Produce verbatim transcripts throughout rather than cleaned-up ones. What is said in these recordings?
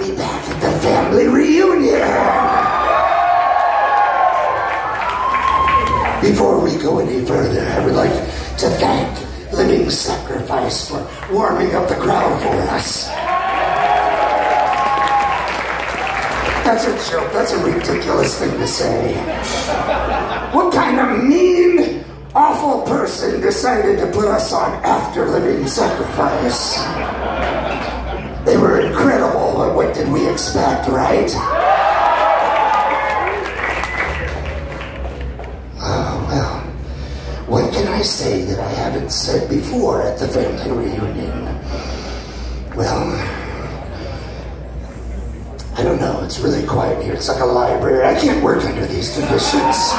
finally back at the family reunion. Before we go any further, I would like to thank Living Sacrifice for warming up the crowd for us. That's a joke. That's a ridiculous thing to say. What kind of mean, awful person decided to put us on after Living Sacrifice? They were incredible, but what did we expect, right? Oh, well, what can I say that I haven't said before at the family reunion? Well, I don't know, it's really quiet here. It's like a library. I can't work under these conditions.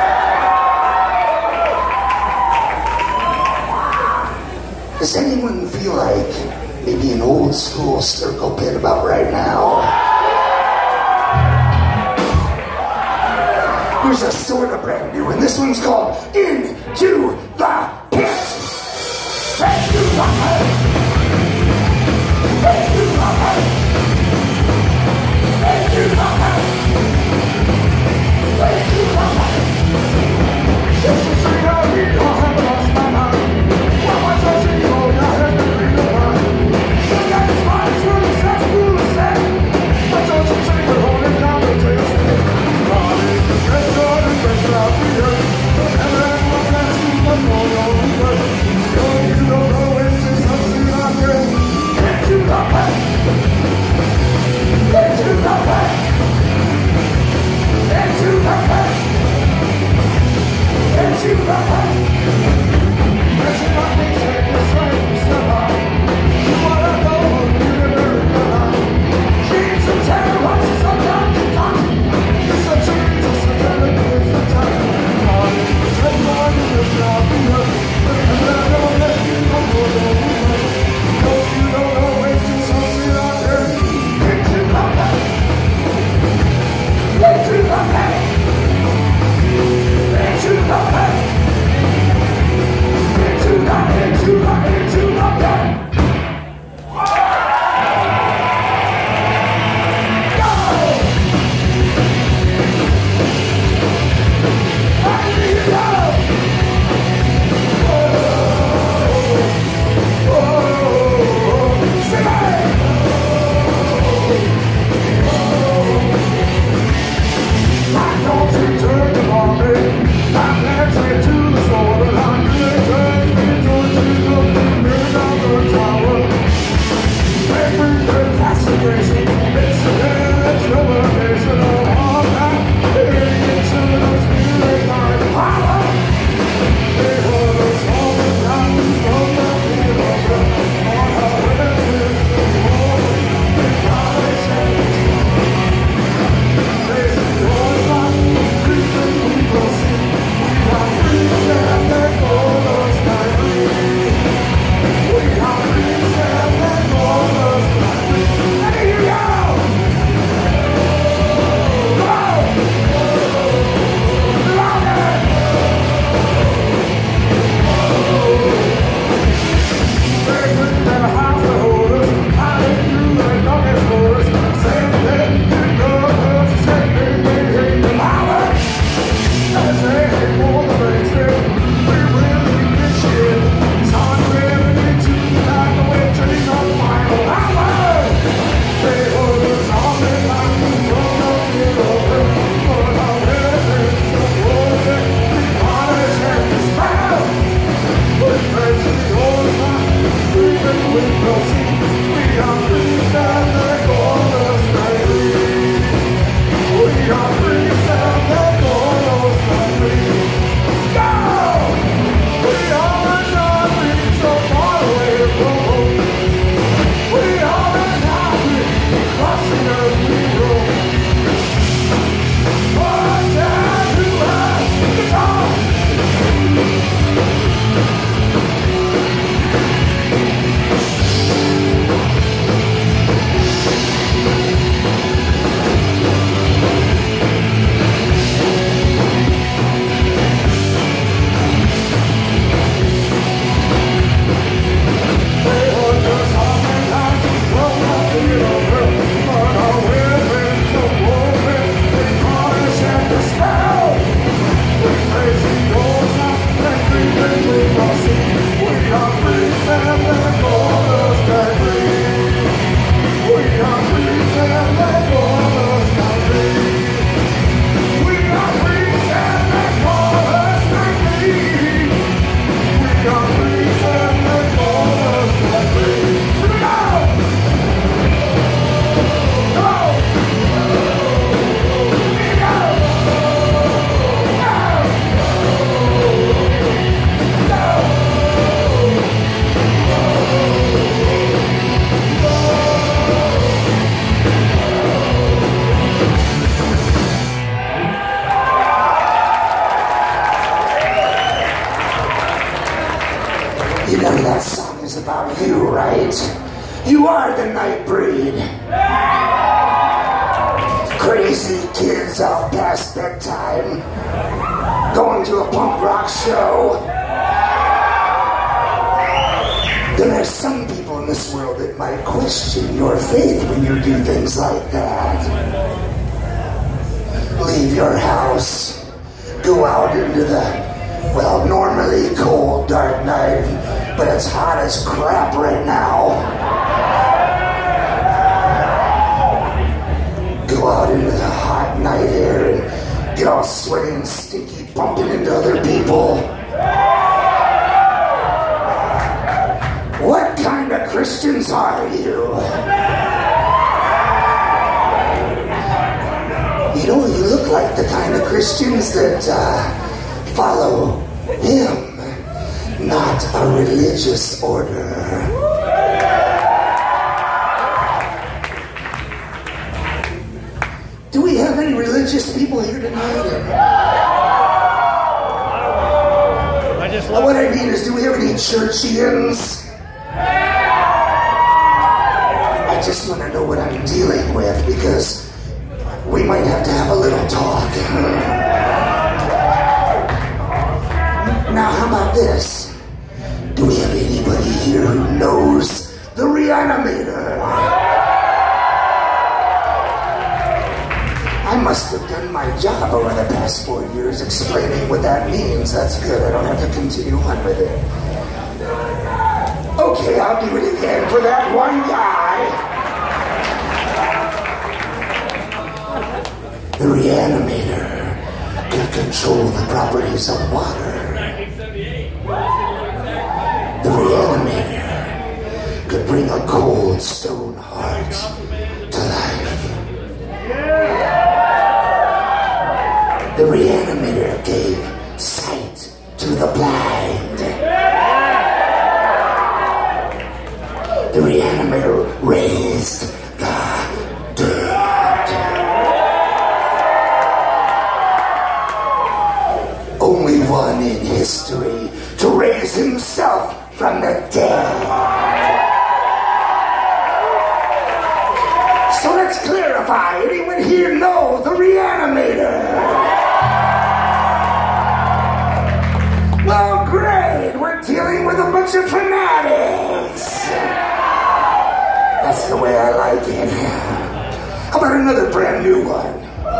Does anyone feel like maybe an old school circle pit about right now? Here's a sort of brand new one. This one's called Into the Pit. Into the pit. Into the pit. Into the pit. Into the pit. This is the reality. I have lost my mind. What was I saying? Oh, I have to read the line. Some guys find it's really sad, cool as that. But don't you say we're holding down the tail stick. Body, let's go and let's out here. And then we'll dance to the photo. Yo, you don't know it's just something out there. Into the pit. Into the pit. Into the pit. Into the pit. Imagine my things like this right to step out. You wanna go on to the miracle. Dreams and terror, what's the sun down to top? You're such a reason, so tell it it's the time. All in the same line, you're just out here. And then I don't let you go for the weekend. Don't you don't know when to something out there. Into the pit. Into the pit. Into the pit. Into the, into the, into the pit. Go! Here you go! Oh, oh, sing it! Why don't you turn the morning? I'm dancing to the soul of the line. It turns me towards you, go to the mirror down the tower. Every good fascination, it's a dance revelation of all that. Hearing into the spirit by the power. They hold us all the time, from the fear of the on how it is the world. They probably say they see your life, reason we will see. We are free to have that glorious night. We are free to have that glorious night. And here you go! the night breed. Crazy kids out past bedtime, going to a punk rock show. There are some people in this world that might question your faith when you do things like that. Leave your house, go out into the, well, normally cold, dark night, but it's hot as crap right now. Go out into the hot night air and get all sweaty and stinky, bumping into other people. What kind of Christians are you? You know, you look like the kind of Christians that uh, follow him, not a religious order. Do we have any religious people here tonight? I just Well, what I mean is, do we have any churchians? I just want to know what I'm dealing with, because we might have to have a little talk. Now, how about this? Do we have anybody here who knows the Reanimator? I must have done my job over the past four years explaining what that means. That's good. I don't have to continue on with it. Okay, I'll do it again for that one guy. The Reanimator can control the properties of water. The Reanimator could bring a cold stone heart to life. The Reanimator gave sight to the blind. The Reanimator raised the dead. Only one in history to raise himself from the dead. So let's clarify. Anyone here know the Reanimator? Well, great. We're dealing with a bunch of fanatics. That's the way I like it. How about another brand new one?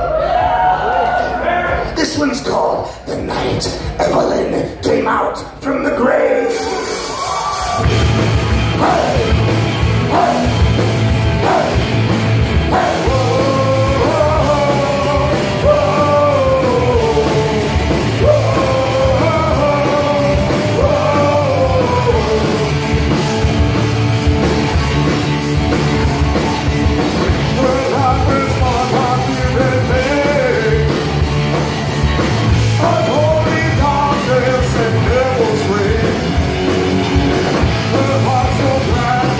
This one's called The Night Evelyn Came Out from the Grave. Hey, hey, hey, hey. Her heart's so glad.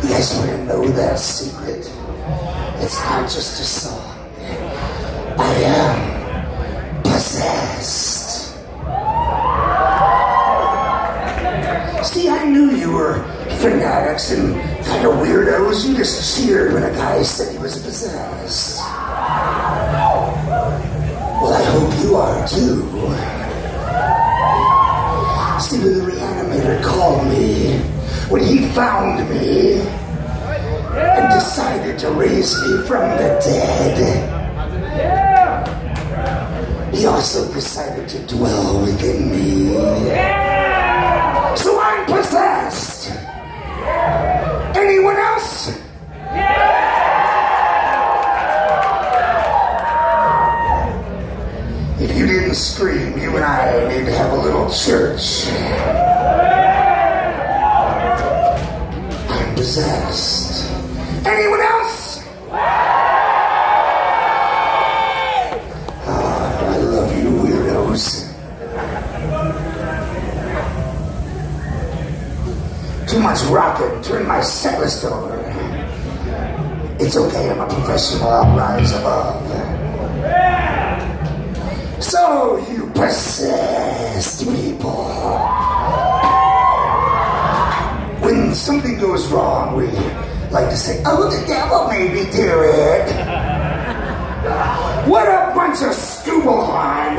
You guys want to know that secret? It's not just a song. I am possessed. See, I knew you were fanatics and kind of weirdos. You just cheered when a guy said he was possessed. Well, I hope you are too. See, when the reanimator called me, when he found me and decided to raise me from the dead, he also decided to dwell within me. So I'm possessed. Anyone else? If you didn't scream, you and I need to have a little church. I'm possessed. Anyone else? Oh, I love you weirdos. Too much rockin', turn my set list over. It's okay, I'm a professional, I'll rise above. So, you possessed people. When something goes wrong, we like to say, oh, the devil made me do it. What a bunch of Scoobalhorn.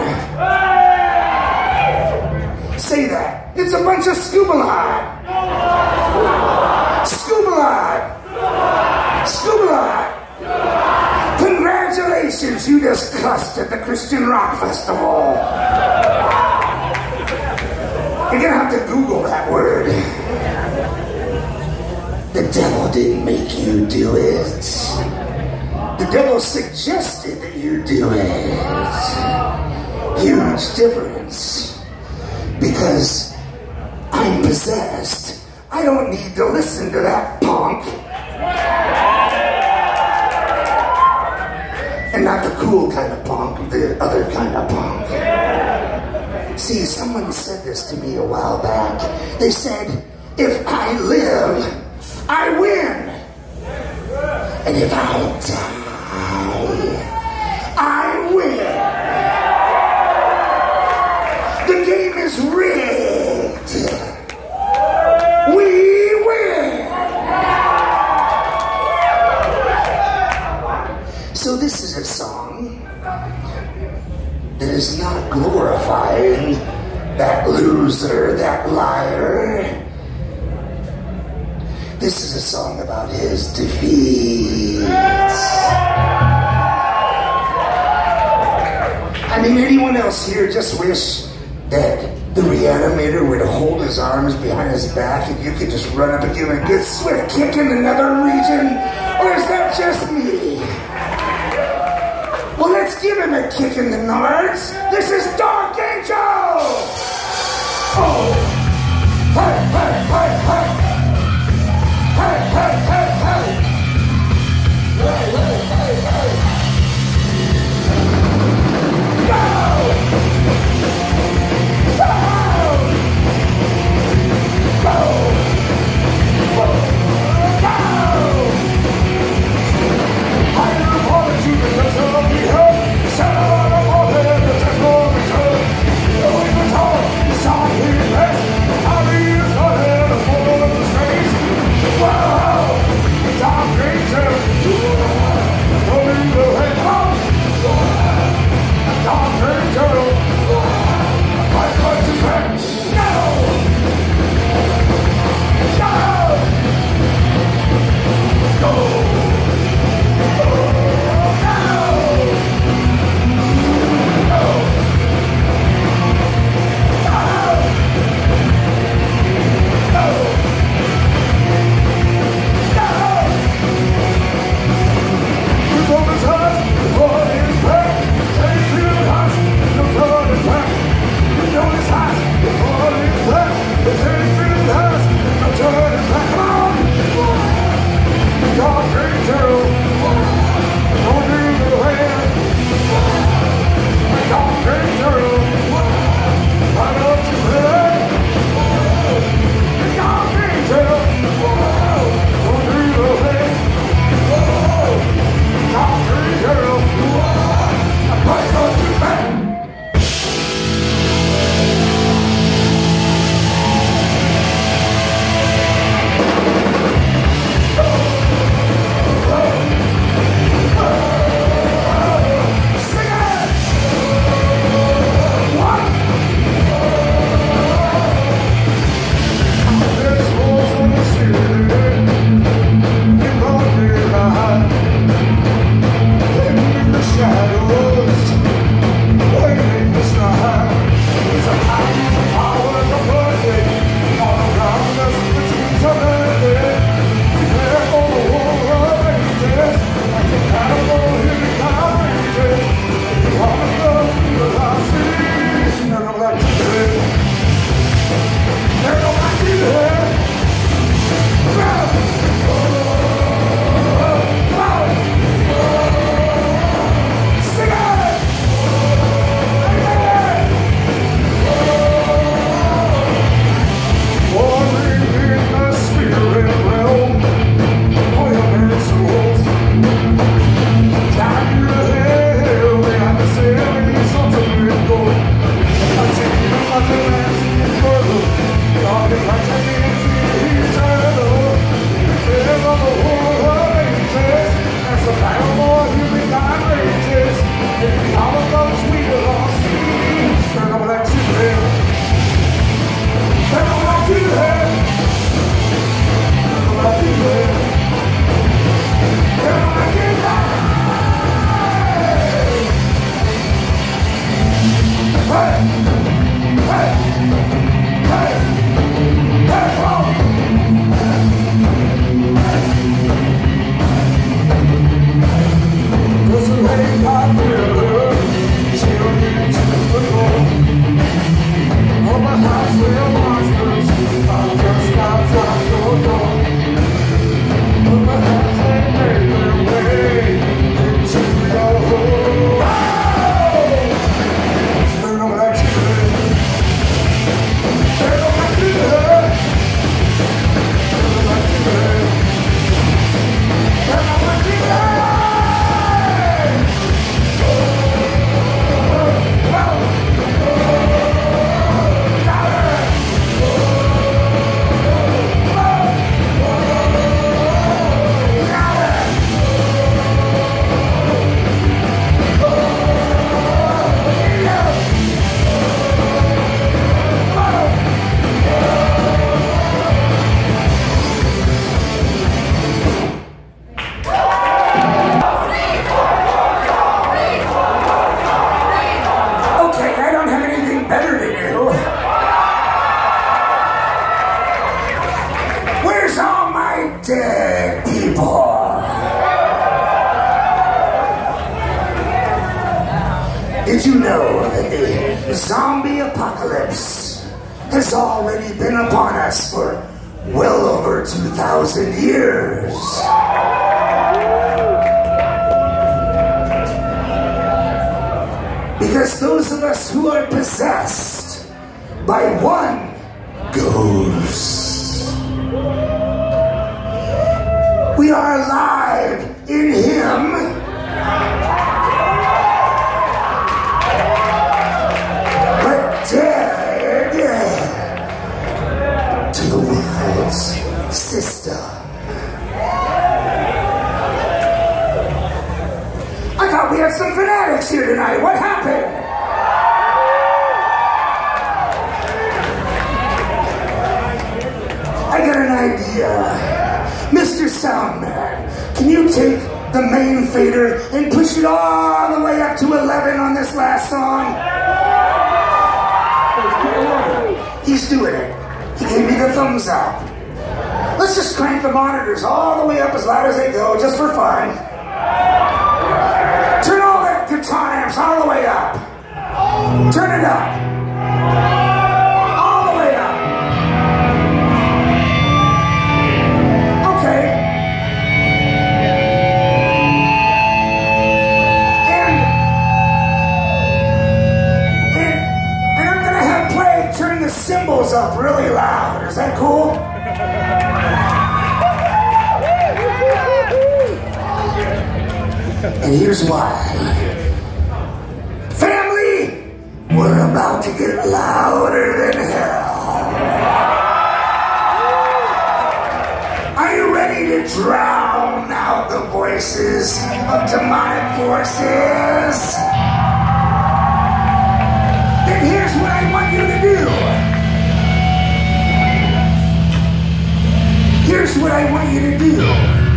Say that. It's a bunch of Scoobalhorn. Scoobalhorn. Scoobalhorn. Congratulations, you just cussed at the Christian Rock Festival. You're gonna have to Google that word. The devil didn't make you do it. The devil suggested that you do it. Huge difference. Because I'm possessed. I don't need to listen to that punk. And not the cool kind of punk, the other kind of punk. See, someone said this to me a while back. They said, if I live, I win. And if I die, I win. The game is rigged. We win. So this is a song that is not glorifying that loser, that liar. This is a song about his defeat. I mean, anyone else here just wish that the reanimator would hold his arms behind his back and you could just run up and give him a good swift kick in another region? Or is that just me? Well, let's give him a kick in the nards. This is Dark Angel! Oh! Hey, hey, hey, hey! Hey, hey, hey, hey! Hey, hey, hey, hey! Go! Go! Go! Go! Higher apology because of the hurt. Shout out of all the evidence for return. The way we talk, the song we play. dead people. Did you know that the zombie apocalypse has already been upon us for well over two thousand years? Because those of us who are possessed by one ghost, we are alive in Him, but dead to the world's system. I thought we had some fanatics here tonight. What happened? I got an idea. Mister Soundman, can you take the main fader and push it all the way up to eleven on this last song? He's doing it. He gave me the thumbs up. Let's just crank the monitors all the way up as loud as they go, just for fun. Turn all that guitar amps all the way up. Turn it up. All the way up. Okay. And, and, and I'm going to have Play turn the cymbals up really loud. Is that cool? And here's why. Family, we're about to get louder than hell. Are you ready to drown out the voices of demonic forces? Then here's what I want you to do. Here's what I want you to do.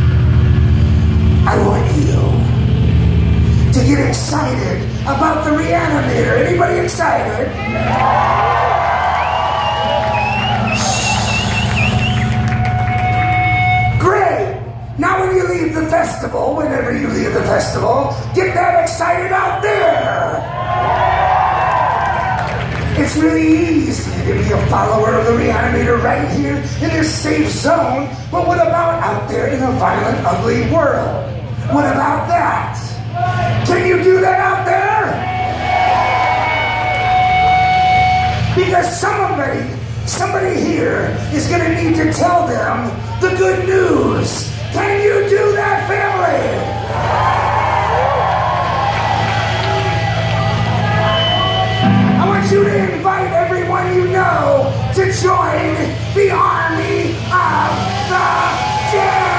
I want you to get excited about the Reanimator. Anybody excited? Great! Now when you leave the festival, whenever you leave the festival, get that excited out there! It's really easy to be a follower of the Reanimator right here in this safe zone, but what about out there in a violent, ugly world? What about that? Can you do that out there? Because somebody, somebody here is going to need to tell them the good news. Can you do that, family? I want you to invite everyone you know to join the army of the dead.